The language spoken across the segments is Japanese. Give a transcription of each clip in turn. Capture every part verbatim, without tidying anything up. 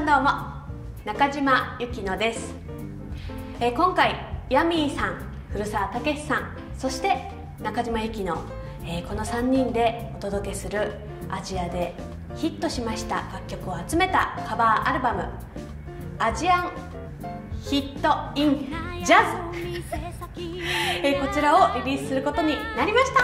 どうも、中島由紀乃です。えー、今回ヤミーさん、古澤武史さん、そして中島由紀乃、えー、このさんにんでお届けするアジアでヒットしました楽曲を集めたカバーアルバム「アジアンヒット・イン・ジャズ」えー、こちらをリリースすることになりました。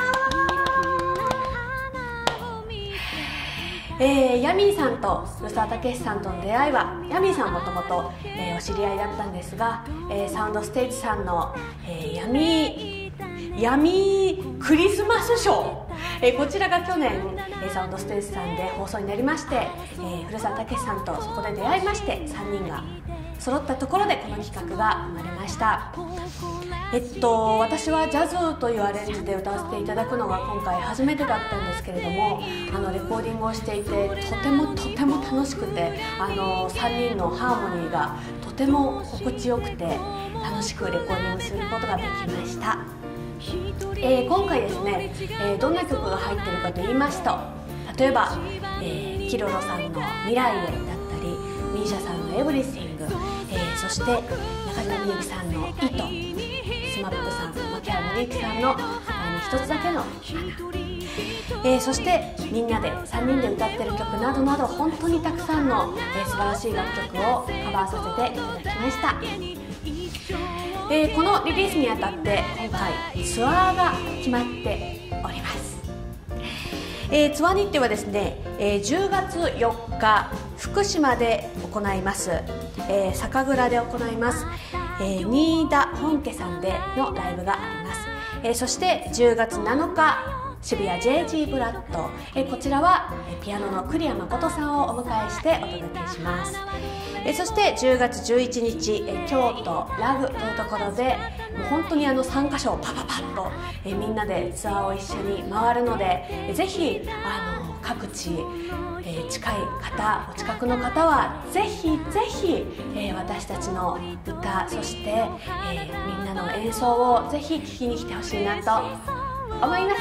えー、ヤミーさんと古澤武史さんとの出会いは、ヤミーさんもともとお知り合いだったんですが、えー、サウンドステージさんの、えー、ヤミーヤミークリスマスショー、えー、こちらが去年、えー、サウンドステージさんで放送になりまして、えー、古澤武史さんとそこで出会いまして、さんにんが揃ったところでこの企画が生まれました。えっと、私はジャズというアレンジで歌わせていただくのが今回初めてだったんですけれども、あのレコーディングをしていてとてもとても楽しくて、あのさんにんのハーモニーがとても心地よくて楽しくレコーディングすることができました。えー、今回ですね、えー、どんな曲が入っているかと言いますと、例えば、えー、キロロさんの「未来へ」だったり、ミーシャさんの「エブリシング」、えー、そして中島みゆきさんの「糸」、スマップさん、牧原紀之さんの「一つだけの花」、えー、そしてみんなでさんにんで歌ってる曲などなど、本当にたくさんの、えー、素晴らしい楽曲をカバーさせていただきました。えー、このリリースにあたって今回ツアーが決まっております。えー、ツアー日程はですね、えー、じゅうがつよっか福島で行います、えー、酒蔵で行います、えー、新田本家さんでのライブがあります。えー、そしてじゅうがつなのか渋谷 ジェイジー ブラッド、えー、こちらはピアノの栗山誠さんをお迎えしてお届けします。えー、そしてじゅうがつじゅういちにち、えー、京都ラグというところでもう本当にあのさんかしょをパパパッと、えー、みんなでツアーを一緒に回るので、えー、ぜひあの各地、えー、近い方、お近くの方はぜひぜひ、えー、私たちの歌、そして、えー、みんなの演奏をぜひ聴きに来てほしいなと思います。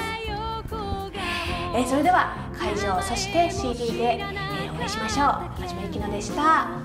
えー、それでは会場、そして シーディー で、えー、お会いしましょう。中島由紀乃でした。